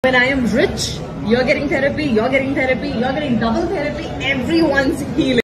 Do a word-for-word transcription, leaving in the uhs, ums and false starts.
When I am rich, you're getting therapy, you're getting therapy, you're getting double therapy, everyone's healing.